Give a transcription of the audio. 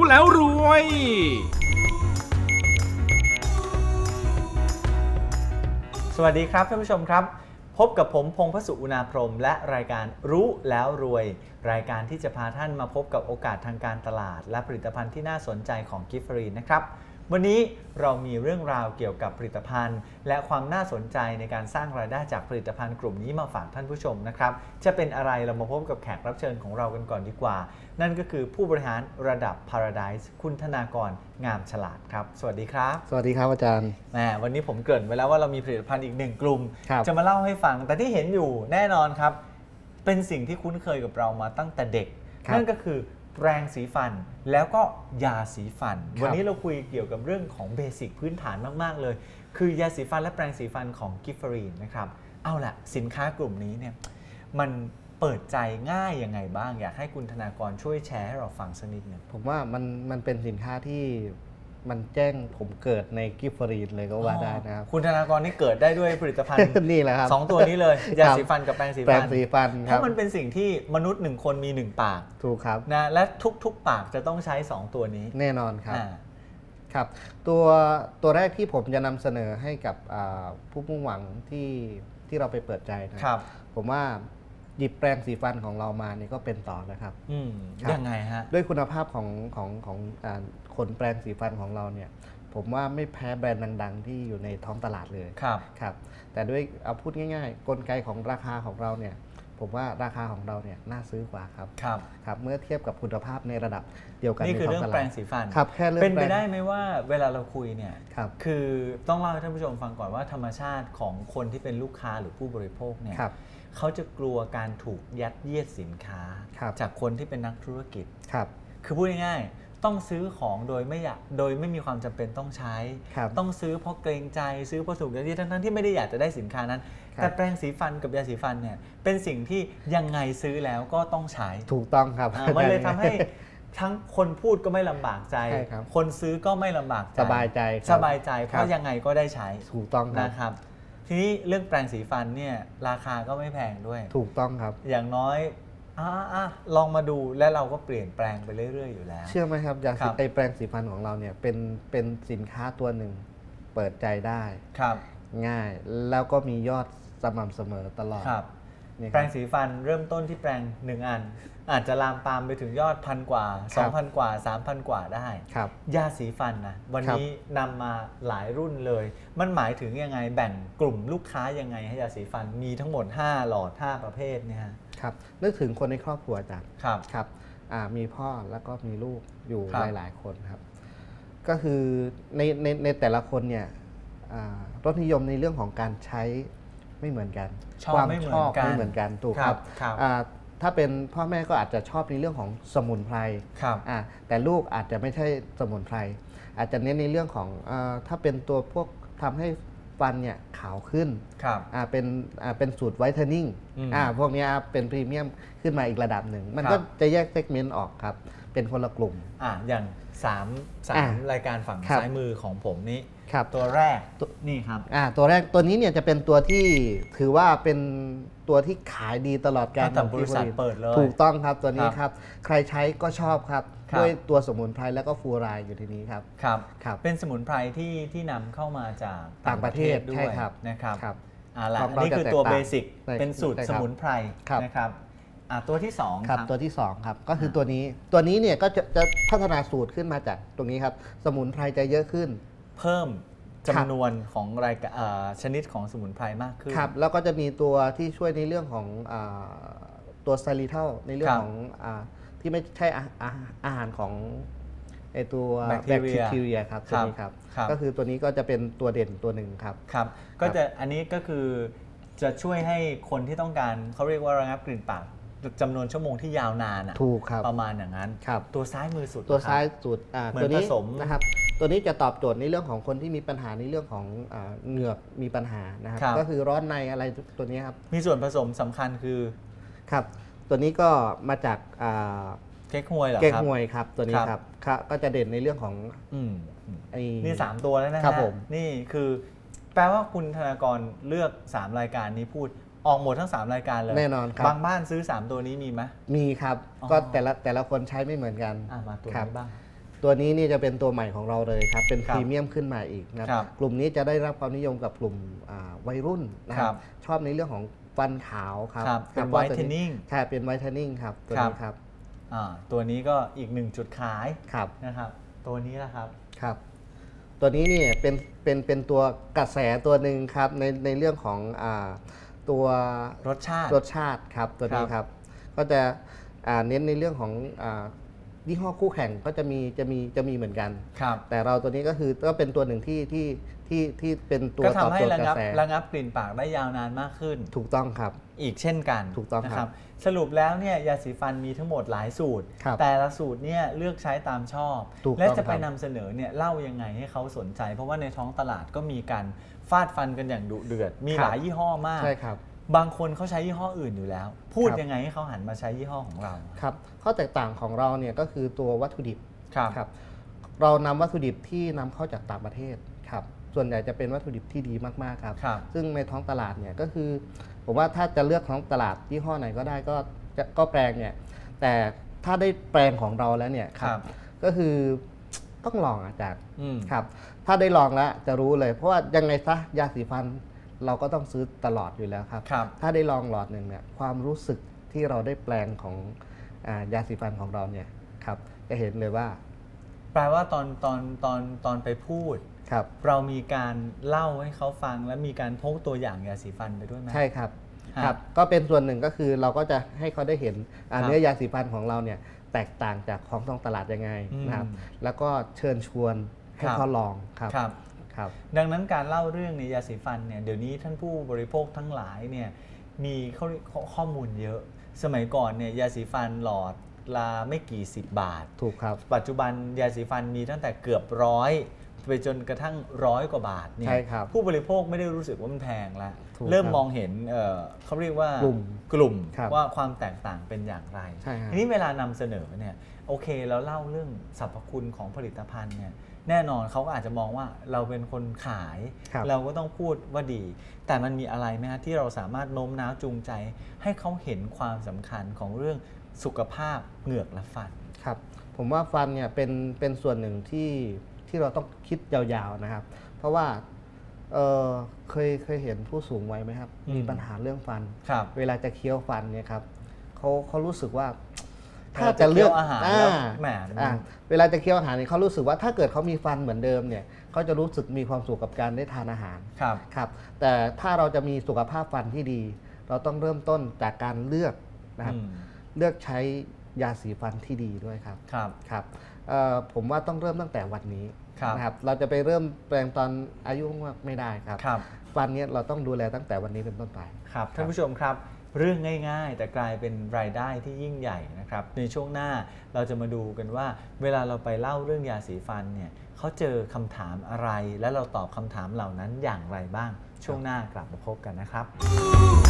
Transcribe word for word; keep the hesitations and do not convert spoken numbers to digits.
แล้วรวยสวัสดีครับท่านผู้ชมครับพบกับผมพงษ์พสุอุณาพรหมและรายการรู้แล้วรวยรายการที่จะพาท่านมาพบกับโอกาสทางการตลาดและผลิตภัณฑ์ที่น่าสนใจของกิฟฟรีนะครับวันนี้เรามีเรื่องราวเกี่ยวกับผลิตภัณฑ์และความน่าสนใจในการสร้างรายได้จากผลิตภัณฑ์กลุ่มนี้มาฝากท่านผู้ชมนะครับจะเป็นอะไรเรามาพบกับแขกรับเชิญของเรากันก่อนดีกว่านั่นก็คือผู้บริหารระดับ Paradise คุณธนากรงามฉลาดครับสวัสดีครับสวัสดีครับอาจารย์แหมวันนี้ผมเกริ่นไว้แล้วว่าเรามีผลิตภัณฑ์อีกหนึ่งกลุ่มจะมาเล่าให้ฟังแต่ที่เห็นอยู่แน่นอนครับเป็นสิ่งที่คุ้นเคยกับเรามาตั้งแต่เด็กนั่นก็คือแปรงสีฟันแล้วก็ยาสีฟันวันนี้เราคุยเกี่ยวกับเรื่องของเบสิกพื้นฐานมากๆเลยคือยาสีฟันและแปรงสีฟันของกิฟฟรีนะครับเอาล่ะสินค้ากลุ่มนี้เนี่ยมันเปิดใจง่ายยังไงบ้างอยากให้คุณธนากรช่วยแชร์ให้เราฟังสักนิดหนึ่งผมว่ามันมันเป็นสินค้าที่มันแจ้งผมเกิดในกิฟฟรีเลยก็ว่าได้นะครับคุณธนากรนี่เกิดได้ด้วยผลิตภัณฑ์นี่แหละครับสองตัวนี้เลยยาสีฟันกับแปรงสีฟันแปรงสีฟันเพราะมันเป็นสิ่งที่มนุษย์หนึ่งคนมีหนึ่งปากถูกครับนะและทุกๆปากจะต้องใช้สองตัวนี้แน่นอนครับครับตัวตัวแรกที่ผมจะนำเสนอให้กับผู้มุ่งหวังที่ที่เราไปเปิดใจนะครับผมว่าหยิบแปรงสีฟันของเรามานี่ก็เป็นต่อนะครับยังไงฮะด้วยคุณภาพของของของขนแปรงสีฟันของเราเนี่ยผมว่าไม่แพ้แบรนด์ดังๆที่อยู่ในท้องตลาดเลยครับครับแต่ด้วยเอาพูดง่ายๆกลไกของราคาของเราเนี่ยผมว่าราคาของเราเนี่ยน่าซื้อกว่าครับครับครับเมื่อเทียบกับคุณภาพในระดับเดียวกันนี่คือเรื่องแปรงสีฟันครับแค่เรื่องเป็นไปได้ไหมว่าเวลาเราคุยเนี่ยครับคือต้องเล่าให้ท่านผู้ชมฟังก่อนว่าธรรมชาติของคนที่เป็นลูกค้าหรือผู้บริโภคเนี่ยเขาจะกลัวการถูกยัดเยียดสินค้าจากคนที่เป็นนักธุรกิจครับคือพูดง่ายๆต้องซื้อของโดยไม่อยากโดยไม่มีความจำเป็นต้องใช้ต้องซื้อเพราะเกรงใจซื้อเพราะถูกยัดเยียดทั้งๆที่ไม่ได้อยากจะได้สินค้านั้นแต่แปรงสีฟันกับยาสีฟันเนี่ยเป็นสิ่งที่ยังไงซื้อแล้วก็ต้องใช้ถูกต้องครับมันเลยทำให้ทั้งคนพูดก็ไม่ลำบากใจคนซื้อก็ไม่ลำบากใจสบายใจสบายใจเพราะยังไงก็ได้ใช้ถูกต้องนะครับทีนี้เรื่องแปรงสีฟันเนี่ยราคาก็ไม่แพงด้วยถูกต้องครับอย่างน้อยอ่าลองมาดูและเราก็เปลี่ยนแปลงไปเรื่อยๆอยู่แล้วเชื่อไหมครับยาสีไอแปรงสีฟันของเราเนี่ยเป็นเป็นสินค้าตัวหนึ่งเปิดใจได้ครับง่ายแล้วก็มียอดสม่ำเสมอตลอดครับแปรงสีฟันเริ่มต้นที่แปรงหนึ่งอันอาจจะลามปามไปถึงยอดพันกว่า สองพัน กว่า สามพัน กว่าได้ยาสีฟันนะวันนี้นำมาหลายรุ่นเลยมันหมายถึงยังไงแบ่งกลุ่มลูกค้ายังไงให้ยาสีฟันมีทั้งหมดห้าหลอดห้าประเภทเนี่ยครับนึกถึงคนในครอบครัวอาจารย์ครับครับมีพ่อแล้วก็มีลูกอยู่หลายๆคนครับก็คือในในในแต่ละคนเนี่ยรสนิยมในเรื่องของการใช้ไม่เหมือนกันความชอบไม่เหมือนกันถูกครับถ้าเป็นพ่อแม่ก็อาจจะชอบในเรื่องของสมุนไพรแต่ลูกอาจจะไม่ใช่สมุนไพรอาจจะเน้นในเรื่องของถ้าเป็นตัวพวกทำให้ฟันเนี่ยขาวขึ้นเป็นเป็นสูตรไวท์เทนนิ่งพวกนี้เป็นพรีเมียมขึ้นมาอีกระดับหนึ่งมันก็จะแยกเซกเมนต์ออกครับเป็นคนละกลุ่มอ่าอย่างสาม สามรายการฝั่งซ้ายมือของผมนี้ตัวแรกนี่ครับตัวแรกตัวนี้เนี่ยจะเป็นตัวที่ถือว่าเป็นตัวที่ขายดีตลอดการของบริษัทเปิดเลยถูกต้องครับตัวนี้ครับใครใช้ก็ชอบครับด้วยตัวสมุนไพรแล้วก็ฟูไรด์อยู่ที่นี้ครับครับครับเป็นสมุนไพรที่ที่นำเข้ามาจากต่างประเทศด้วยนะครับอ่าล่ะนี่คือตัวเบสิกเป็นสูตรสมุนไพรนะครับตัวที่สองครับตัวที่สองครับก็คือตัวนี้ตัวนี้เนี่ยก็จะจะพัฒนาสูตรขึ้นมาจากตรงนี้ครับสมุนไพรจะเยอะขึ้นเพิ่มจำนวนของรายชนิดของสมุนไพรมากขึ้นครับแล้วก็จะมีตัวที่ช่วยในเรื่องของตัวไซริทัลในเรื่องของที่ไม่ใช่อาหารของไอตัวแบคทีเรียครับตัวนี้ครับก็คือตัวนี้ก็จะเป็นตัวเด่นตัวหนึ่งครับครับก็จะอันนี้ก็คือจะช่วยให้คนที่ต้องการเขาเรียกว่าระงับกลิ่นปากจำนวนชั่วโมงที่ยาวนานอ่ะถูกครับประมาณอย่างนั้นตัวซ้ายมือสุดตัวซ้ายสุดเหมือนผสมนะครับตัวนี้จะตอบโจทย์ในเรื่องของคนที่มีปัญหาในเรื่องของเหงือกมีปัญหานะครับก็คือร้อนในอะไรตัวนี้ครับมีส่วนผสมสำคัญคือครับตัวนี้ก็มาจากเก๊กฮวยเหรอครับเก๊กฮวยครับตัวนี้ครับก็จะเด่นในเรื่องของนี่สามตัวแล้วนะครับผมนี่คือแปลว่าคุณธนากรเลือกสามรายการนี้พูดออกหมดทั้งสามรายการเลยแน่นอนครับบางบ้านซื้อสามตัวนี้มีไหมมีครับก็แต่ละแต่ละคนใช้ไม่เหมือนกันมาตัวนี้บ้างตัวนี้นี่จะเป็นตัวใหม่ของเราเลยครับเป็นคพรับรีเมียมขึ้นมาอีกนะครับกลุ่มนี้จะได้รับความนิยมกับกลุ่มอ่าวัยรุ่นนะคครัรับบ ชอบในเรื่องของฟันขาวครับครับเป็นครับว่าตัว whitening ใช่เป็นไวท์เทนนิ่งครับตัวครับนี้ครับอ่าตัวนี้ก็อีกหนึ่งจุดขายครับนะครับ ตัวนี้ละครับครับ ตัวนี้เนี่ยเป็นเป็นเป็นตัวกระแสตัวหนึ่งครับในในเรื่องของอ่าตัวรสชาติรสชาติครับตัวนี้ครับครับก็จะอ่าเน้นในเรื่องของอ่ายี่ห้อคู่แข่งก็จะมีจะมีจะมีเหมือนกันครับแต่เราตัวนี้ก็คือก็เป็นตัวหนึ่งที่ที่ที่ที่เป็นตัวก็ตอบทำให้โจทย์ระกงับระแสระงับกลิ่นปากได้ยาวนานมากขึ้นถูกต้องครับอีกเช่นกันถูกต้องนะครับ สรุปแล้วเนี่ยยาสีฟันมีทั้งหมดหลายสูตรครับแต่ละสูตรเนี่ยเลือกใช้ตามชอบถูกต้องและจะไปครับนำเสนอเนี่ยเล่ายังไงให้เขาสนใจ เพราะว่าในท้องตลาดก็มีการฟาดฟันกันอย่างดุเดือด มีหลายยี่ห้อมากใช่ครับบางคนเขาใช้ยี่ห้ออื่นอยู่แล้ว พูดครับยังไงให้เขาหันมาใช้ยี่ห้อของเราครับข้อแตกต่างของเราเนี่ยก็คือตัววัตถุดิบครับครับเรานำวัตถุดิบที่นำเข้าจากต่างประเทศครับส่วนใหญ่จะเป็นวัตถุดิบที่ดีมากๆครับครับซึ่งในท้องตลาดเนี่ยก็คือผมว่าถ้าจะเลือกท้องตลาดยี่ห้อไหนก็ได้ก็จะก็แปลงเนี่ยแต่ถ้าได้แปลงของเราแล้วเนี่ยคครัรับบ ก็คือต้องลองอาจารย์อืมครับถ้าได้ลองแล้วจะรู้เลย เพราะว่ายังไงซะยาสีฟันเราก็ต้องซื้อตลอดอยู่แล้วครับครับถ้าได้ลองหลอดหนึ่งเนี่ยความรู้สึกที่เราได้แปลงของอายาสีฟันของเราเนี่ยครับจะเห็นเลยว่าแปลว่าตอนตอนตอนตอนไปพูดครับเรามีการเล่าให้เขาฟังและมีการพกตัวอย่างยาสีฟันไปด้วยไหมใช่ครับฮะครับ ก็เป็นส่วนหนึ่งก็คือเราก็จะให้เขาได้เห็นอ่าครับเนื้อยาสีฟันของเราเนี่ยแตกต่างจากของท้องตลาดยังไงอืมนะครับแล้วก็เชิญชวนให้ครับเขาลองครับครับครับดังนั้นการเล่าเรื่องในยาสีฟันเนี่ยเดี๋ยวนี้ท่านผู้บริโภคทั้งหลายเนี่ยมีข้อข้อมูลเยอะ สมัยก่อนเนี่ยยาสีฟันหลอดละไม่กี่สิบบาทถูกครับปัจจุบันยาสีฟันมีตั้งแต่เกือบร้อยไปจนกระทั่งร้อยกว่าบาทเนี่ยใช่ครับผู้บริโภคไม่ได้รู้สึกว่ามันแพงแล้วถูกเริ่มครับมองเห็นเอ่อเขาเรียกว่ากลุ่มกลุ่มครับว่าความแตกต่างเป็นอย่างไรใช่ครับทีนี้เวลานำเสนอเนี่ยโอเคเราเล่าเรื่องสรรพคุณของผลิตภัณฑ์เนี่ยแน่นอนเขาก็อาจจะมองว่าเราเป็นคนขายครับเราก็ต้องพูดว่าดี แต่มันมีอะไรไหมฮะที่เราสามารถโน้มน้าวจูงใจ ให้เขาเห็นความสำคัญของเรื่องสุขภาพเหงือกและฟันครับผมว่าฟันเนี่ยเป็นเป็นส่วนหนึ่งที่ที่เราต้องคิดยาวๆนะครับ เพราะว่าเเคยเคยเห็นผู้สูงวัยไหมครับอืมมีปัญหาเรื่องฟันครับเวลาจะเคี้ยวฟันเนี่ยครับเขาเขารู้สึกว่าเวลาจะเคี้ยวอาหารแล้วแหมอ่าเวลาจะเคี้ยวอาหารเนี่ยเขารู้สึกว่าถ้าเกิดเขามีฟันเหมือนเดิมเนี่ยเขาจะรู้สึกมีความสุขกับการได้ทานอาหารครับครับแต่ถ้าเราจะมีสุขภาพฟันที่ดี เราต้องเริ่มต้นจากการเลือกนะครับอืมเลือกใช้ยาสีฟันที่ดีด้วยครับครับครับเอ่อผมว่าต้องเริ่มตั้งแต่วันนี้ครับนะครับเราจะไปเริ่มแปลงตอนอายุมากไม่ได้ครับครับฟันเนี้ยเราต้องดูแลตั้งแต่วันนี้เป็นต้นไปครับท่านผู้ชมครับเรื่องง่ายๆ แต่กลายเป็นรายได้ที่ยิ่งใหญ่นะครับในช่วงหน้าเราจะมาดูกันว่า เวลาเราไปเล่าเรื่องยาสีฟันเนี่ยเขาเจอคำถามอะไร และเราตอบคำถามเหล่านั้นอย่างไรบ้างช่วงหน้ากลับมาพบกันนะครับ